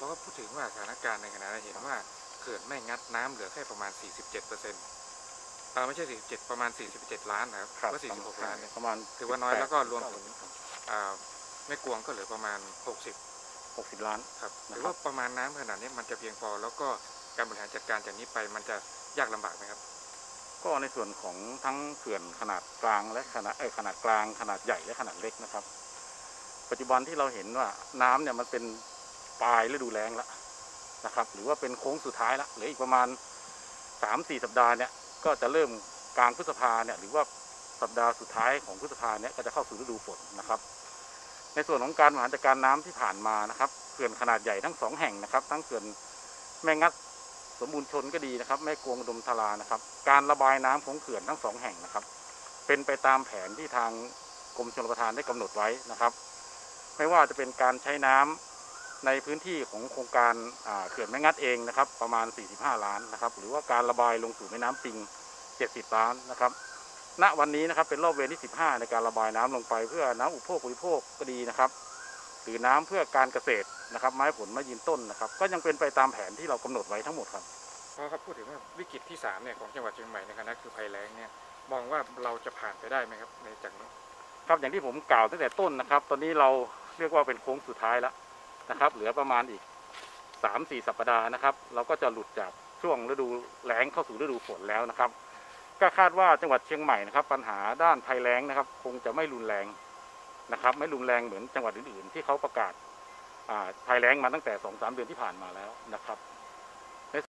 เขาก็พูดถึงว่าสถานการณ์ในขณะนั้นเห็นว่าเขื่อนแม่งัดน้ำเหลือแค่ประมาณ47%ไม่ใช่47ประมาณ47ล้านนะครับก็46ล้านเนี่ยประมาณถือว่าน้อยแล้วก็รวมถึงแม่กวงก็เหลือประมาณ60 ล้านครับหรือว่าประมาณน้ำขนาดนี้มันจะเพียงพอแล้วก็การบริหารจัดการจากนี้ไปมันจะยากลำบากไหมครับก็ในส่วนของทั้งเขื่อนขนาดกลางและขนาดกลางขนาดใหญ่และขนาดเล็กนะครับปัจจุบันที่เราเห็นว่าน้ำเนี่ยมันเป็นปลายฤดูแล้งแล้วนะครับหรือว่าเป็นโค้งสุดท้ายแล้วเหลืออีกประมาณ 3-4 สัปดาห์เนี่ยก็จะเริ่มกลางพฤษภาเนี่ยหรือว่าสัปดาห์สุดท้ายของพฤษภาเนี่ยก็จะเข้าสู่ฤดูฝนนะครับในส่วนของการบริหารจัดการน้ำที่ผ่านมานะครับเขื่อนขนาดใหญ่ทั้ง2แห่งนะครับทั้งเขื่อนแม่งัดสมบูรณ์ชนก็ดีนะครับแม่กวงอุดมธารานะครับการระบายน้ำของเขื่อนทั้ง2แห่งนะครับเป็นไปตามแผนที่ทางกรมชลประทานได้กำหนดไว้นะครับไม่ว่าจะเป็นการใช้น้ำในพื้นที่ของโครงการเขื่อนแม่งัดเองนะครับประมาณ45ล้านนะครับหรือว่าการระบายลงสู่แม่น้ำปิง70ล้านนะครับณวันนี้นะครับเป็นรอบเวรที่15ในการระบายน้ำลงไปเพื่อน้ำอุปโภคบริโภคก็ดีนะครับหรือน้ำเพื่อการเกษตรนะครับไม้ผลไม้ยืนต้นนะครับก็ยังเป็นไปตามแผนที่เรากำหนดไว้ทั้งหมดครับพอครับพูดถึงว่าวิกฤตที่3เนี่ยของจังหวัดเชียงใหม่ในคณะคือภัยแล้งเนี่ยมองว่าเราจะผ่านไปได้ไหมครับในจากนี้ครับอย่างที่ผมกล่าวตั้งแต่ต้นนะครับตอนนี้เราเรียกว่าเป็นโค้งสุดท้ายแล้วนะครับเหลือประมาณอีก 3-4 สัปดาห์นะครับเราก็จะหลุดจากช่วงฤดูแล้งเข้าสู่ฤดูฝนแล้วนะครับก็คาดว่าจังหวัดเชียงใหม่นะครับปัญหาด้านภัยแล้งนะครับคงจะไม่รุนแรงนะครับไม่รุนแรงเหมือนจังหวัดอื่นๆที่เขาประกาศภัยแล้งมาตั้งแต่ 2-3 เดือนที่ผ่านมาแล้วนะครับ